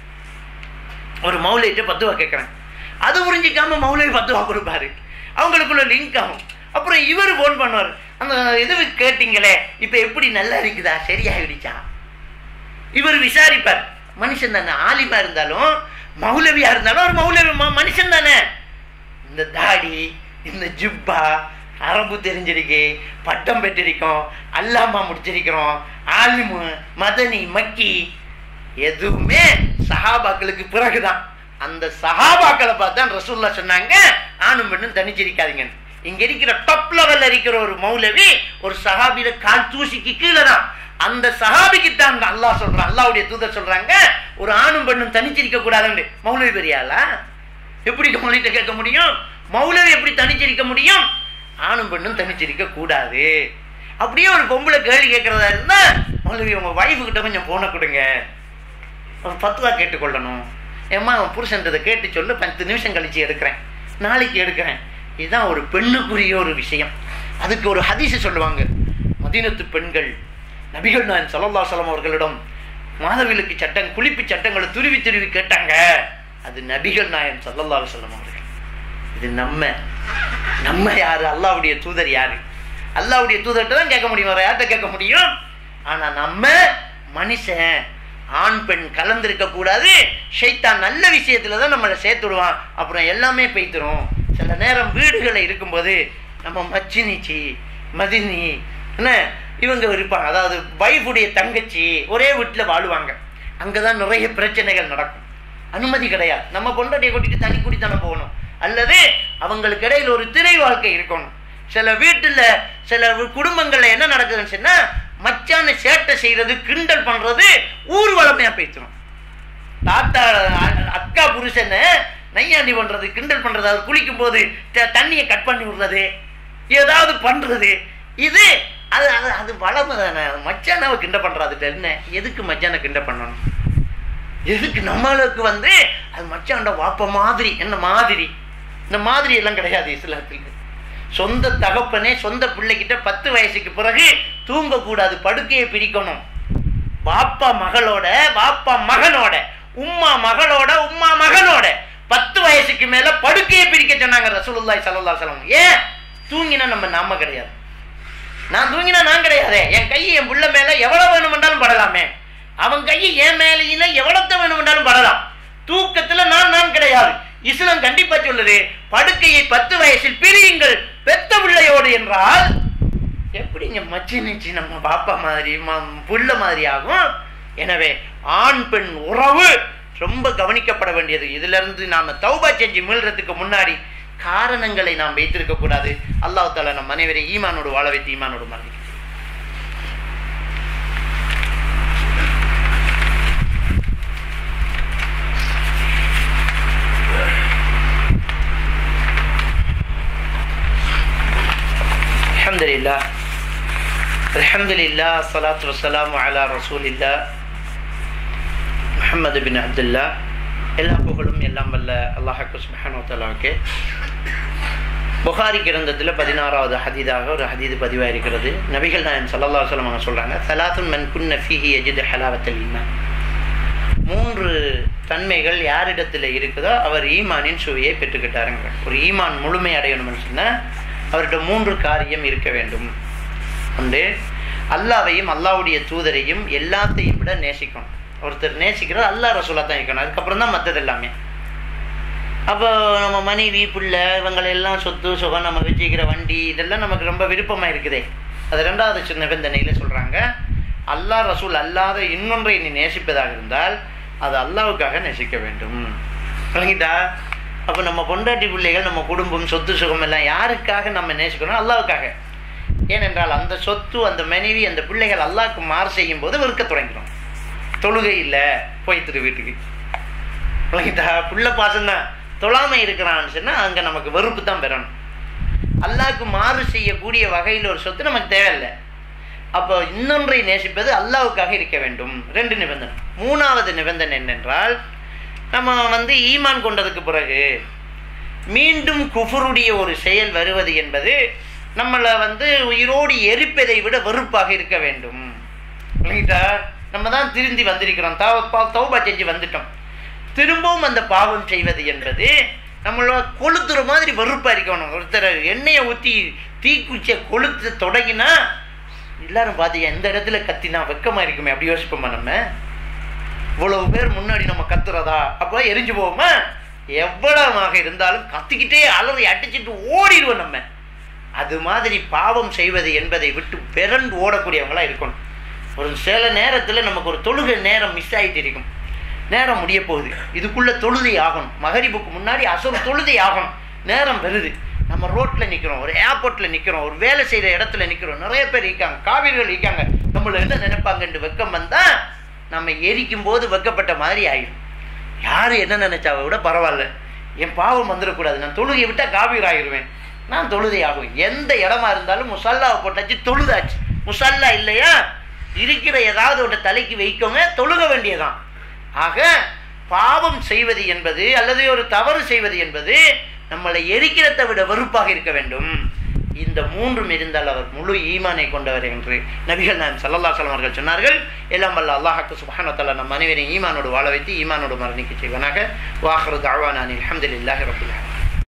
ஒரு மௌலிட்ட பத்துவா கேட்கறேன், அது புரிஞ்சிக்காம மௌலவி பத்துவா கொடுப்பாரு, அவங்களுக்குள்ள லிங்க் ஆகும். அப்புறம் இவர் போன் பண்ணுவார், அந்த இது கேட்டீங்களே இப்ப எப்படி நல்லா இருக்குதா, சரியாகிடுச்சா? இவர் விசாரிப்பார். மனுஷன் தானே, ஆலிமா இருந்தாலும் மௌலவியா இருந்தாலும் ஒரு மௌலவி மனுஷன் தானே. இந்த தாடி, இந்த ஜிப்பா, அரபு தெரிஞ்சிருக்கு, பட்டம் பெற்றிருக்கோம், அல்லாமா முடிச்சிருக்கிறோம், ஆலிமு, மதனி, மக்கி, எதுவுமே சஹாபாக்களுக்கு பிறகுதான். அந்த சஹாபாக்களை பார்த்தா ரசூலுல்லாஹ் சொன்னாங்க, ஆணும் பெண்ணும் தனிச்சிருக்காதீங்க. இங்க இருக்கிற டாப் லெவல்ல இருக்கிற ஒரு மௌலவி ஒரு சஹாபியில கால் தூசிக்கு கீழே தான். அந்த சஹாபிக்கு தான் அல்லாஹ் சொல்றான், அல்லாஹ்வுடைய தூதர் சொல்றாங்க, ஒரு ஆணும் பெண்ணும் தனிச்சிருக்க கூடாதுன்னு. மௌலவி பெரியாளா? எப்படி மௌலவிட்ட கேட்க முடியும்? மௌலவி எப்படி தனிச்சிருக்க முடியும்? ஆணும் பெண்ணும் தனிச்சிருக்க கூடாது. அப்படியே ஒரு பொம்பளை கேள்வி கேட்கறதா இருந்தா, மௌலவி உங்க வைஃபு கிட்ட கொஞ்சம் போன கொடுங்க, பத்துவா கேட்டுக்கொள்ளணும். ஏமா அவன் புருஷன்றதை கேட்டு சொல்லு, 10 நிமிஷம் கழிச்சு எடுக்கிறேன், நாளைக்கு எடுக்கிறேன். இதுதான் ஒரு பெண்ணுக்குரிய ஒரு விஷயம். அதுக்கு ஒரு ஹதீஸ் சொல்லுவாங்க. மதீனத்து பெண்கள் நபிகள் நாயகம் ஸல்லல்லாஹு அலைஹி வஸல்லம் அவர்களிடம் மாதவிலக்கு சட்டம், குளிப்பு சட்டங்களை துருவி துருவி கேட்டாங்க. அது நபிகள் நாயகம் ஸல்லல்லாஹு அலைஹி வஸல்லம் அவர்கள். இது நம்ம யாரு? அல்லாஹ்வுடைய தூதர் யாரு? அல்லாஹ்வுடைய தூதர்கிட்ட தான் கேட்க முடியும், வேற யார்கிட்ட கேட்க முடியும்? ஆனா நம்ம மனுஷன், ஆண் பெண் கலந்திருக்க கூடாது. ஷைத்தான் நல்ல விஷயத்துல தான் நம்மளை சேர்த்துடுவான், அப்புறம் எல்லாமே பெய்த்துரும். சில நேரம் வீடுகளை இருக்கும்போது நம்ம மச்சினிச்சி, மதினி, என்ன இவங்க இருப்பாங்க, அதாவது வைஃபுடைய தங்கச்சி ஒரே வீட்டில் வாழுவாங்க. அங்கதான் நிறைய பிரச்சனைகள் நடக்கும். அனுமதி கிடையாது. நம்ம பொண்டாட்டியை கூட்டிட்டு தனி குடித்தனம் போகணும், அல்லது அவங்களுக்கு இடையில ஒரு திரை வாழ்க்கை இருக்கணும். சில வீட்டுல சில குடும்பங்கள்ல என்ன நடக்குதுன்னு சொன்னா, மச்சான சேட்டை செய்யறது, கிண்டல் பண்றது ஊர்வலமையா பேசுறோம். தாத்தா அக்கா புருஷனை நையாண்டி பண்றது, கிண்டல் பண்றது, அவர் குளிக்கும் போது தண்ணியை கட் பண்ணி விடுறது, ஏதாவது பண்றது, இது அது அது அது வளமை தானே. மச்சானாவை கிண்ட பண்றது என்ன? எதுக்கு மச்சானை கிண்ட பண்ணணும்? எதுக்கு? நம்மளுக்கு அது மச்சாண்ட வாப்ப மாதிரி, என்ன மாதிரி, இந்த மாதிரி எல்லாம் கிடையாது இஸ்லாத்தில். சொந்த தகப்பனே சொந்த பிள்ளைகிட்ட 10 வயசுக்கு பிறகு தூங்கக்கூடாது, படுக்கையை பிரிக்கணும். வாப்பா மகளோட, வாப்பா மகனோட, உம்மா மகளோட, உம்மா மகனோட 10 வயசுக்கு மேல படுக்கையை பிரிக்க சொன்னாங்க ரசூலுல்லாஹி ஸல்லல்லாஹு அலைஹி வஸல்லம். ஏன்? தூங்கினா நாம கிடையாது, நான் தூங்கினா நான் கிடையாது. என் கை என் புள்ள மேல எவ்வளவு வேணுமென்றாலும் படலாமே, அவன் கையை என் மேலையில எவ்வளவு வேணுமென்றாலும் படலாம். தூக்கத்துல நான் கிடையாது. இஸ்லாம் கண்டிப்பா சொல்லுது, படுக்கையை 10 வயசில் பிரியுங்கள் பெத்த பிள்ளையோடு என்றால் எப்படிங்க மச்சினிச்சு நம்ம பாப்பா மாதிரி புள்ள மாதிரி ஆகும்? எனவே ஆண் பெண் உறவு ரொம்ப கவனிக்கப்பட வேண்டியது. இதுல இருந்து நாம தௌபா செஞ்சு மீள்றதுக்கு முன்னாடி காரணங்களை நாம் வைத்திருக்க கூடாது. அல்லாஹ் தஆலா நம் அனைவரை ஈமானோடு வாழ வைத்து ஈமானோடு மரணிக்க அல்ஹம்துலில்லாஹ் அல்ஹம்துலில்லாஹ் ஸலாத்து வஸ்ஸலாமு அலா ரசூலில்லாஹ் முஹம்மது பின் அப்துல்லாஹ். எல்லா புகழும் எல்லாம் வல்ல அல்லாஹ் சுப்ஹானஹு வ தஆலாவுக்கு. புகாரி கிரந்தத்தில் 16வது ஹதீதாக ஒரு ஹதீது பதிவாக இருக்கிறது. நபிகள் நாயகம் ஸல்லல்லாஹு அலைஹி வஸல்லம் அவங்க சொல்கிறாங்க, ஸலாத்துன் மன் குன்ன ஃபீஹி யஜிது ஹலாவத்தல் ஈமான். 3 தன்மைகள் யாரிடத்தில் இருக்குதோ அவர் ஈமானின் சுவையை பெற்றுக்கிட்டாருங்க. ஒரு ஈமான் முழுமை அடையணும்னு சொன்னால் அவர்கிட்ட 3 காரியம் இருக்க வேண்டும். ஒன்று, அல்லாவையும் அல்லாவுடைய தூதரையும் எல்லாத்தையும் விட நேசிக்கணும். ஒருத்தர் நேசிக்கிறது அல்லாஹ் ரசூலா தான் இருக்கணும், அதுக்கப்புறம் தான் மற்றது எல்லாமே. அப்போ நம்ம மனைவி பிள்ளை இவங்களெல்லாம் சொத்து சுகம் நம்ம வச்சுக்கிற வண்டி இதெல்லாம் நமக்கு ரொம்ப விருப்பமாக இருக்குதே. அது 2வது நிபந்தனையில் சொல்கிறாங்க, அல்லாஹ் ரசூல் அல்லாத இன்னொன்றை நீ நேசிப்பதாக இருந்தால் அது அல்லாவுக்காக நேசிக்க வேண்டும். விளங்கிட்டா? அப்போ நம்ம பொண்டாட்டி பிள்ளைகள் நம்ம குடும்பம் சொத்து சுகம் எல்லாம் யாருக்காக நம்ம நேசிக்கணும்? அல்லாவுக்காக. ஏனென்றால் அந்த சொத்து அந்த மனைவி அந்த பிள்ளைகள் அல்லாஹ்க்கு மாறு செய்யும் போது வெறுக்க தொடங்கிடும். தொழுகை இல்லை போய்த்துரு வீட்டுக்கு. விளங்கிட்டா? புள்ள பாசம்தான். தொழாமை இருக்கிறான்னு சொன்னால் அங்கே நமக்கு வெறுப்பு தான் பெறணும். அல்லாஹ்க்கு மாறு செய்யக்கூடிய வகையில் ஒரு சொத்து நமக்கு தேவையில்லை. அப்போ இன்னொன்றை நேசிப்பது அல்லாவுக்காக இருக்க வேண்டும். 2 நிபந்தனை. 3வது நிபந்தனை என்னென்றால், நம்ம ஈமான் கொண்டதுக்கு பிறகு மீண்டும் குஃபருடைய ஒரு செயல் வருவது என்பது நம்மளை உயிரோடு எரிப்பதை விட வெறுப்பாக இருக்க வேண்டும். இல்லைங்களா? நம்ம தான் திருந்தி வந்திருக்கிறோம், தௌபா செஞ்சு வந்துட்டோம். திரும்பவும் அந்த பாவம் செய்வது என்பது நம்மளோட கொளுத்துற மாதிரி வெறுப்பாக இருக்கணும். ஒருத்தர் எண்ணெயை ஊற்றி தீக்குச்சியை கொளுத்து தொடங்கினா எல்லாரும் பார்த்தியா எந்த இடத்துல கத்தினா வெக்கமாக இருக்குமே, அப்படி யோசிப்போமா? நம்ம இவ்வளவு பேர் முன்னாடி நம்ம கத்துறதா? அப்போ எரிஞ்சு போவோமா? எவ்வளவாக இருந்தாலும் கத்திக்கிட்டே அலறி அடிச்சுட்டு ஓடிடுவோம் நம்ம. அது மாதிரி பாவம் செய்வது என்பதை விட்டு பிறண்டு ஓடக்கூடியவங்களா இருக்கணும். ஒரு சில நேரத்தில் நமக்கு ஒரு தொழுகை நேரம் மிஸ் ஆகிட்டு இருக்கும், நேரம் முடிய போகுது, இதுக்குள்ளே தொழுதை ஆகணும், மகரிபுக்கு முன்னாடி அசர் தொழுதை ஆகணும், நேரம் வருது, நம்ம ரோட்டில் நிற்கிறோம், ஒரு ஏர்போர்ட்டில் நிற்கிறோம், ஒரு வேலை செய்கிற இடத்துல நிற்கிறோம், நிறைய பேர் இருக்காங்க, காவிரிகள் இருக்காங்க, நம்மளை என்ன நினைப்பாங்கன்னு வெக்கம் வந்தால் நம்ம எரிக்கும் போது வெக்கப்பட்ட மாதிரி ஆகிடும். யார் என்ன நினைச்சாவை விட பரவாயில்ல, என் பாவம் வந்துடக்கூடாது, நான் தொழுகை விட்டால் காவிரி ஆகிடுவேன், நான் தொழுதை ஆகுவேன். எந்த இடமா இருந்தாலும் முசல்லாவை போட்டாச்சு, தொழுதாச்சு. முசல்லா இல்லையா, இருக்கிற ஏதாவது ஒரு தலைக்கு வைக்கோங்க, தொழுக வேண்டியதான். ஆக பாவம் செய்வது என்பது அல்லது ஒரு தவறு செய்வது என்பது நம்மளை எரிக்கிறதை விட வெறுப்பாக இருக்க வேண்டும். இந்த 3ம் இருந்தால் அவர் முழு ஈமானை கொண்டவர் என்று நபிகள் நாயகம் ஸல்லல்லாஹு அலைஹி வஸல்லம் அவர்கள் சொன்னார்கள். எல்லாம் வல்ல அல்லாஹ் சுப்ஹானஹு வ தஆலா நம் அனைவரையும் ஈமானோடு வாழ வைத்து ஈமானோடு மரணிக்க செய்வனாக. வாஹிரு தஅவானா அல்ஹம்துலில்லாஹி ரப்பில் ஆலமீன்.